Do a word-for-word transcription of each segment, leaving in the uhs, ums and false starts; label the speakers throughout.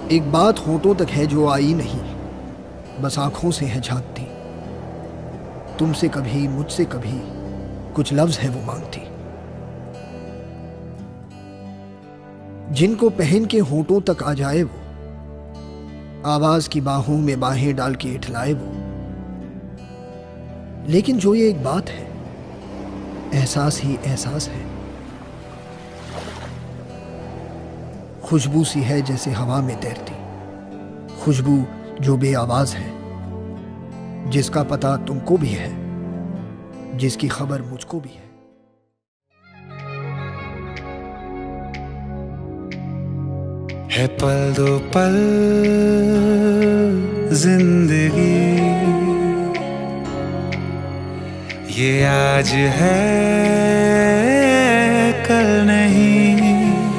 Speaker 1: एक बात होठों तक है जो आई नहीं, बस आंखों से है झांकती। तुमसे कभी मुझसे कभी कुछ लफ्ज है वो मांगती। जिनको पहन के होठों तक आ जाए वो, आवाज की बाहों में बाहें डाल के इठलाए वो। लेकिन जो ये एक बात है, एहसास ही एहसास है। खुशबू सी है जैसे हवा में तैरती, खुशबू जो बेआवाज है, जिसका पता तुमको भी है, जिसकी खबर मुझको भी है।
Speaker 2: है पल दो पल जिंदगी, ये आज है कल नहीं।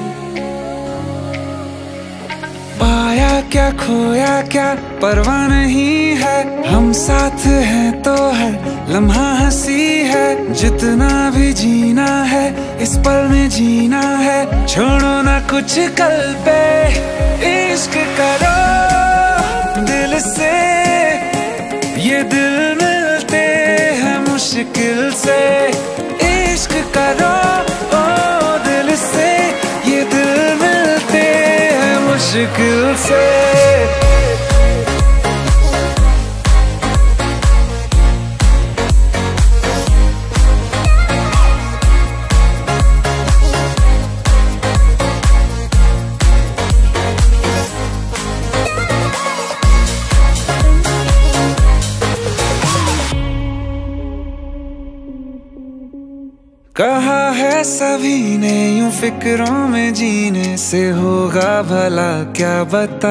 Speaker 2: पाया क्या खोया क्या परवाह नहीं है, हम साथ हैं तो है लम्हा हंसी है। जितना भी जीना है इस पल में जीना है, छोड़ो ना कुछ कल पे। इश्क करो दिल से, ये दिल मिलते हैं मुश्किल से। इश्क करो ओ दिल से, ये दिल मिलते हैं मुश्किल से। कहा है सभी ने यूं फिक्रों में जीने से होगा भला क्या बता।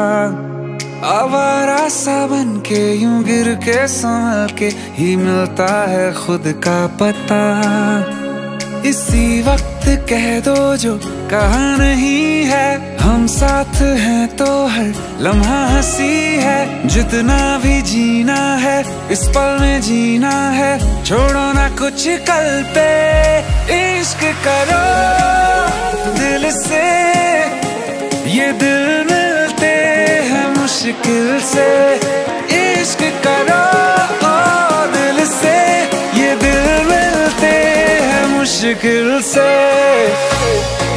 Speaker 2: आवारा सा बन के यूं गिर के संभल के ही मिलता है खुद का पता। इसी वक्त कह दो जो कहा नहीं है, हम साथ हैं तो हर लम्हा हंसी है। जितना भी जीना है इस पल में जीना है, छोड़ो ना कुछ कल पे। इश्क करो दिल से, ये दिल मिलते हैं मुश्किल से। इश्क करो ओ दिल से, ये दिल मिलते हैं मुश्किल से।